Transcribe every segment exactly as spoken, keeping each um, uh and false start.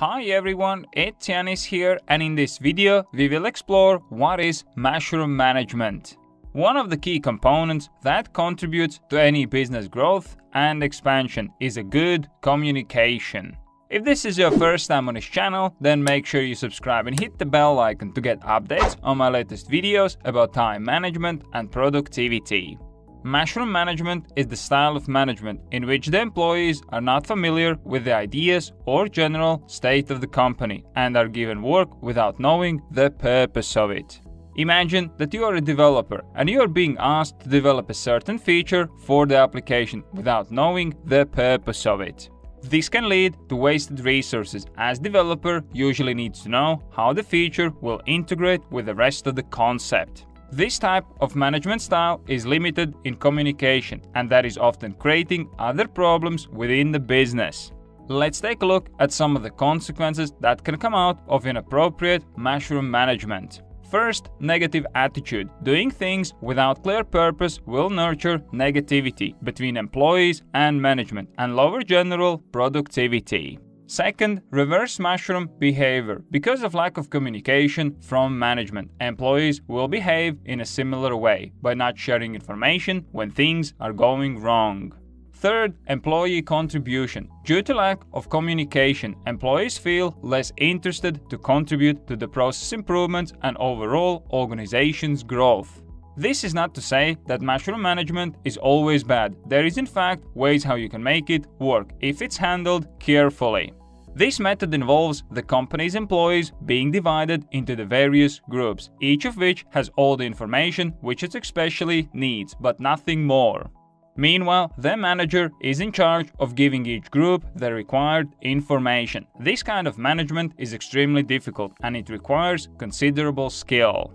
Hi everyone, it's Yanis here, and in this video we will explore what is mushroom management. One of the key components that contributes to any business growth and expansion is a good communication. If this is your first time on this channel, then make sure you subscribe and hit the bell icon to get updates on my latest videos about time management and productivity. Mushroom management is the style of management in which the employees are not familiar with the ideas or general state of the company and are given work without knowing the purpose of it. Imagine that you are a developer and you are being asked to develop a certain feature for the application without knowing the purpose of it. This can lead to wasted resources, as developer usually needs to know how the feature will integrate with the rest of the concept. This type of management style is limited in communication, and that is often creating other problems within the business. Let's take a look at some of the consequences that can come out of inappropriate mushroom management. First, negative attitude. Doing things without clear purpose will nurture negativity between employees and management and lower general productivity. Second, reverse mushroom behavior. Because of lack of communication from management, employees will behave in a similar way by not sharing information when things are going wrong. Third, employee contribution. Due to lack of communication, employees feel less interested to contribute to the process improvements and overall organization's growth. This is not to say that mushroom management is always bad. There is in fact ways how you can make it work if it's handled carefully. This method involves the company's employees being divided into the various groups, each of which has all the information which it especially needs, but nothing more. Meanwhile, the manager is in charge of giving each group the required information. This kind of management is extremely difficult and it requires considerable skill.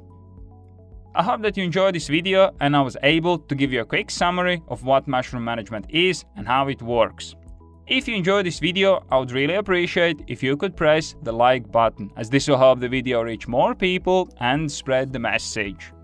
I hope that you enjoyed this video and I was able to give you a quick summary of what mushroom management is and how it works. If you enjoyed this video, I would really appreciate if you could press the like button, as this will help the video reach more people and spread the message.